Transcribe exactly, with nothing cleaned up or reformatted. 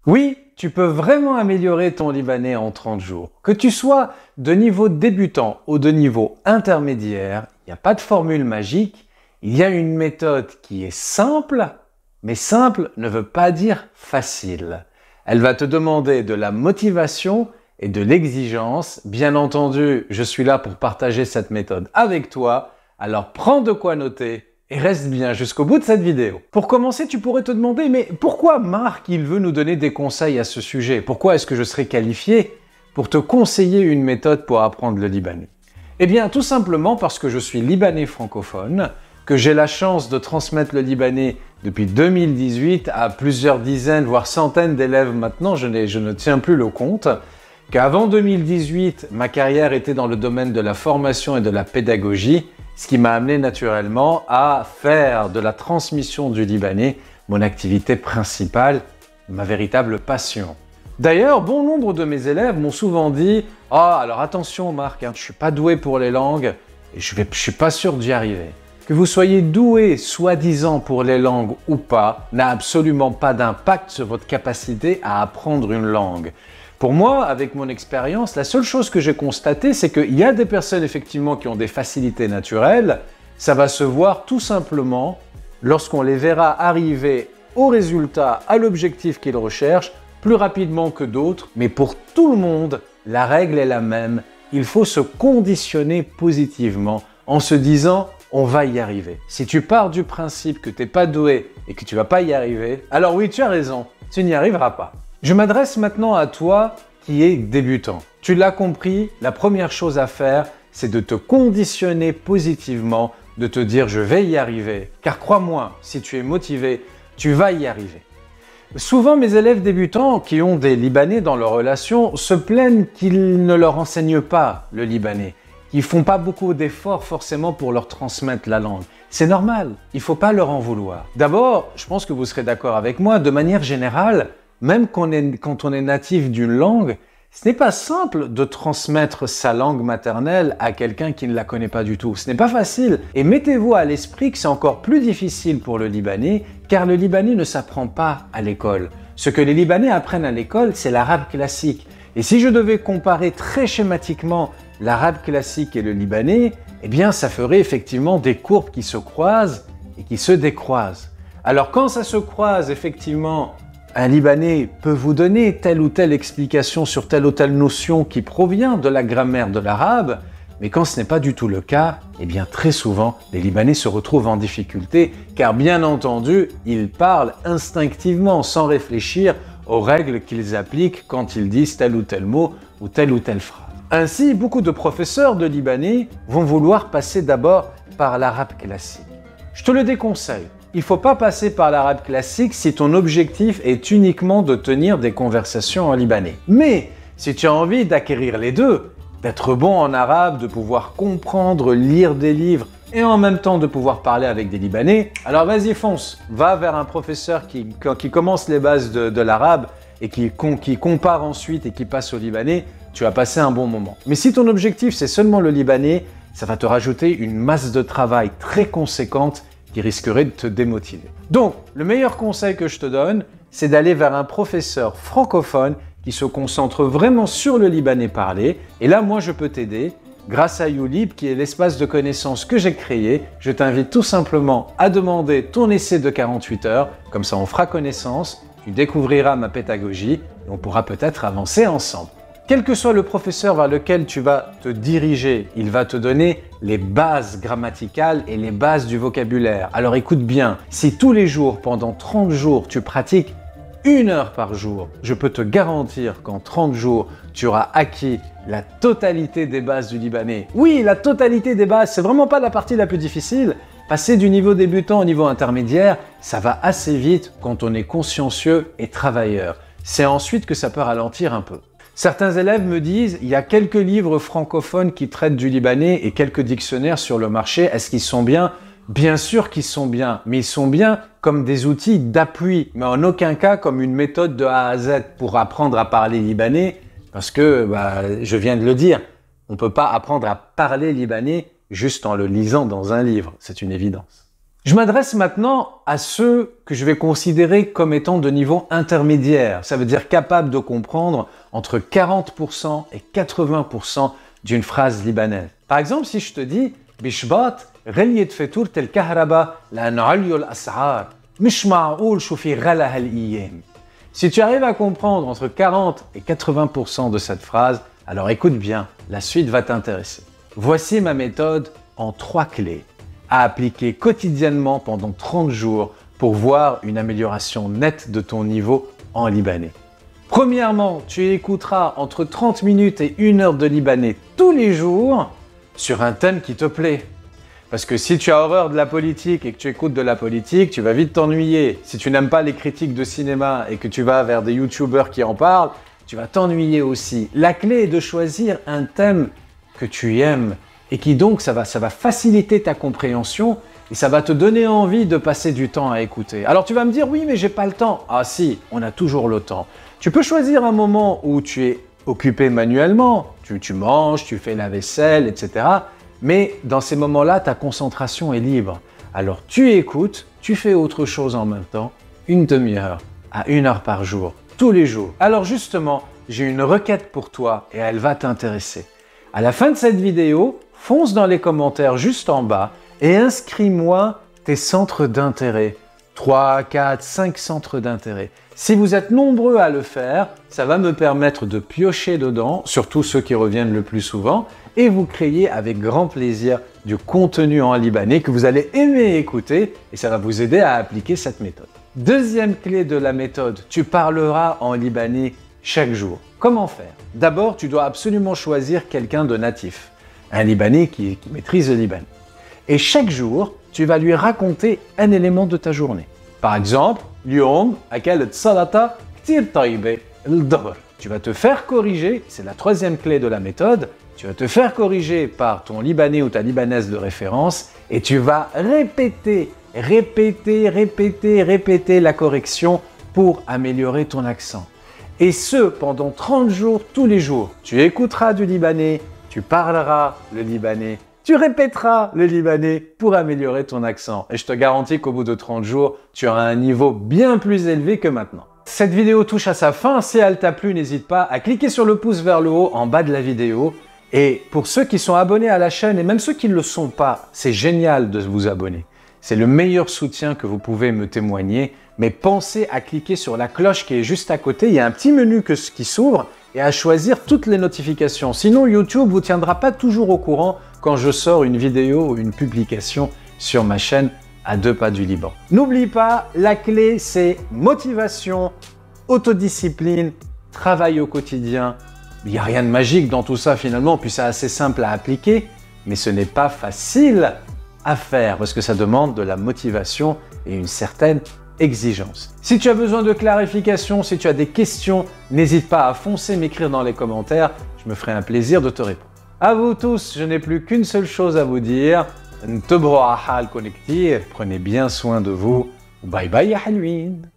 Oui, tu peux vraiment améliorer ton libanais en trente jours. Que tu sois de niveau débutant ou de niveau intermédiaire, il n'y a pas de formule magique. Il y a une méthode qui est simple, mais simple ne veut pas dire facile. Elle va te demander de la motivation et de l'exigence. Bien entendu, je suis là pour partager cette méthode avec toi. Alors prends de quoi noter et reste bien jusqu'au bout de cette vidéo. Pour commencer, tu pourrais te demander, mais pourquoi Marc, il veut nous donner des conseils à ce sujet? Pourquoi est-ce que je serais qualifié pour te conseiller une méthode pour apprendre le libanais? Eh bien, tout simplement parce que je suis libanais francophone, que j'ai la chance de transmettre le libanais depuis deux mille dix-huit à plusieurs dizaines, voire centaines d'élèves maintenant, je, n'ai, je ne tiens plus le compte, qu'avant deux mille dix-huit, ma carrière était dans le domaine de la formation et de la pédagogie, ce qui m'a amené naturellement à faire de la transmission du libanais mon activité principale, ma véritable passion. D'ailleurs, bon nombre de mes élèves m'ont souvent dit « Ah, alors attention Marc, hein, je ne suis pas doué pour les langues et je ne suis pas sûr d'y arriver. » Que vous soyez doué, soi-disant, pour les langues ou pas, n'a absolument pas d'impact sur votre capacité à apprendre une langue. Pour moi, avec mon expérience, la seule chose que j'ai constatée, c'est qu'il y a des personnes effectivement qui ont des facilités naturelles. Ça va se voir tout simplement lorsqu'on les verra arriver au résultat, à l'objectif qu'ils recherchent, plus rapidement que d'autres. Mais pour tout le monde, la règle est la même. Il faut se conditionner positivement en se disant « on va y arriver ». Si tu pars du principe que tu n'es pas doué et que tu ne vas pas y arriver, alors oui, tu as raison, tu n'y arriveras pas. Je m'adresse maintenant à toi qui es débutant. Tu l'as compris, la première chose à faire, c'est de te conditionner positivement, de te dire « je vais y arriver ». Car crois-moi, si tu es motivé, tu vas y arriver. Souvent, mes élèves débutants qui ont des Libanais dans leur relation se plaignent qu'ils ne leur enseignent pas le libanais, qu'ils ne font pas beaucoup d'efforts forcément pour leur transmettre la langue. C'est normal, il ne faut pas leur en vouloir. D'abord, je pense que vous serez d'accord avec moi, de manière générale, même quand on est, quand on est natif d'une langue, ce n'est pas simple de transmettre sa langue maternelle à quelqu'un qui ne la connaît pas du tout. Ce n'est pas facile. Et mettez-vous à l'esprit que c'est encore plus difficile pour le libanais, car le libanais ne s'apprend pas à l'école. Ce que les Libanais apprennent à l'école, c'est l'arabe classique. Et si je devais comparer très schématiquement l'arabe classique et le libanais, eh bien ça ferait effectivement des courbes qui se croisent et qui se décroisent. Alors quand ça se croise effectivement, un Libanais peut vous donner telle ou telle explication sur telle ou telle notion qui provient de la grammaire de l'arabe, mais quand ce n'est pas du tout le cas, eh bien très souvent, les Libanais se retrouvent en difficulté, car bien entendu, ils parlent instinctivement, sans réfléchir aux règles qu'ils appliquent quand ils disent tel ou tel mot ou telle ou telle phrase. Ainsi, beaucoup de professeurs de Libanais vont vouloir passer d'abord par l'arabe classique. Je te le déconseille. Il ne faut pas passer par l'arabe classique si ton objectif est uniquement de tenir des conversations en libanais. Mais si tu as envie d'acquérir les deux, d'être bon en arabe, de pouvoir comprendre, lire des livres et en même temps de pouvoir parler avec des Libanais, alors vas-y fonce, va vers un professeur qui, qui commence les bases de, de l'arabe et qui, qui compare ensuite et qui passe au libanais, tu vas passer un bon moment. Mais si ton objectif c'est seulement le libanais, ça va te rajouter une masse de travail très conséquente qui risquerait de te démotiver. Donc, le meilleur conseil que je te donne, c'est d'aller vers un professeur francophone qui se concentre vraiment sur le libanais parlé. Et là, moi, je peux t'aider. Grâce à YouLib, qui est l'espace de connaissances que j'ai créé, je t'invite tout simplement à demander ton essai de quarante-huit heures. Comme ça, on fera connaissance, tu découvriras ma pédagogie et on pourra peut-être avancer ensemble. Quel que soit le professeur vers lequel tu vas te diriger, il va te donner les bases grammaticales et les bases du vocabulaire. Alors écoute bien, si tous les jours, pendant trente jours, tu pratiques une heure par jour, je peux te garantir qu'en trente jours, tu auras acquis la totalité des bases du libanais. Oui, la totalité des bases, c'est vraiment pas la partie la plus difficile. Passer du niveau débutant au niveau intermédiaire, ça va assez vite quand on est consciencieux et travailleur. C'est ensuite que ça peut ralentir un peu. Certains élèves me disent, il y a quelques livres francophones qui traitent du libanais et quelques dictionnaires sur le marché, est-ce qu'ils sont bien? Bien sûr qu'ils sont bien, mais ils sont bien comme des outils d'appui, mais en aucun cas comme une méthode de A à Z pour apprendre à parler libanais, parce que, bah, je viens de le dire, on ne peut pas apprendre à parler libanais juste en le lisant dans un livre, c'est une évidence. Je m'adresse maintenant à ceux que je vais considérer comme étant de niveau intermédiaire. Ça veut dire capable de comprendre entre quarante pour cent et quatre-vingts pour cent d'une phrase libanaise. Par exemple, si je te dis « Bishbat, غليت فاتورة الكهرباء لأن عليوا الأسعار. مش معقول شو في غلا هالأيام. » Si tu arrives à comprendre entre quarante et quatre-vingts pour cent de cette phrase, alors écoute bien, la suite va t'intéresser. Voici ma méthode en trois clés à appliquer quotidiennement pendant trente jours pour voir une amélioration nette de ton niveau en libanais. Premièrement, tu écouteras entre trente minutes et une heure de libanais tous les jours sur un thème qui te plaît. Parce que si tu as horreur de la politique et que tu écoutes de la politique, tu vas vite t'ennuyer. Si tu n'aimes pas les critiques de cinéma et que tu vas vers des youtubeurs qui en parlent, tu vas t'ennuyer aussi. La clé est de choisir un thème que tu aimes et qui donc, ça va, ça va faciliter ta compréhension et ça va te donner envie de passer du temps à écouter. Alors tu vas me dire, oui, mais j'ai pas le temps. Ah si, on a toujours le temps. Tu peux choisir un moment où tu es occupé manuellement, tu, tu manges, tu fais la vaisselle, et cetera. Mais dans ces moments-là, ta concentration est libre. Alors tu écoutes, tu fais autre chose en même temps, une demi-heure à une heure par jour, tous les jours. Alors justement, j'ai une requête pour toi et elle va t'intéresser. À la fin de cette vidéo, fonce dans les commentaires juste en bas et inscris-moi tes centres d'intérêt. trois, quatre, cinq centres d'intérêt. Si vous êtes nombreux à le faire, ça va me permettre de piocher dedans, surtout ceux qui reviennent le plus souvent, et vous créer avec grand plaisir du contenu en libanais que vous allez aimer écouter et ça va vous aider à appliquer cette méthode. Deuxième clé de la méthode, tu parleras en libanais chaque jour. Comment faire? D'abord, tu dois absolument choisir quelqu'un de natif, un libanais qui, qui maîtrise le libanais. Et chaque jour, tu vas lui raconter un élément de ta journée. Par exemple, اليوم أكلت سلطة كتير طيبة الظهر. Tu vas te faire corriger, c'est la troisième clé de la méthode, tu vas te faire corriger par ton libanais ou ta libanaise de référence et tu vas répéter, répéter, répéter, répéter la correction pour améliorer ton accent. Et ce, pendant trente jours, tous les jours. Tu écouteras du libanais, tu parleras le libanais, tu répéteras le libanais pour améliorer ton accent. Et je te garantis qu'au bout de trente jours, tu auras un niveau bien plus élevé que maintenant. Cette vidéo touche à sa fin. Si elle t'a plu, n'hésite pas à cliquer sur le pouce vers le haut en bas de la vidéo. Et pour ceux qui sont abonnés à la chaîne et même ceux qui ne le sont pas, c'est génial de vous abonner. C'est le meilleur soutien que vous pouvez me témoigner. Mais pensez à cliquer sur la cloche qui est juste à côté. Il y a un petit menu que, qui s'ouvre et à choisir toutes les notifications. Sinon, YouTube ne vous tiendra pas toujours au courant quand je sors une vidéo ou une publication sur ma chaîne à deux pas du Liban. N'oublie pas, la clé c'est motivation, autodiscipline, travail au quotidien. Il n'y a rien de magique dans tout ça finalement, puis c'est assez simple à appliquer, mais ce n'est pas facile à faire parce que ça demande de la motivation et une certaine exigence. Si tu as besoin de clarification, si tu as des questions, n'hésite pas à foncer m'écrire dans les commentaires, je me ferai un plaisir de te répondre. À vous tous, je n'ai plus qu'une seule chose à vous dire. Prenez bien soin de vous. Bye bye ya halwin.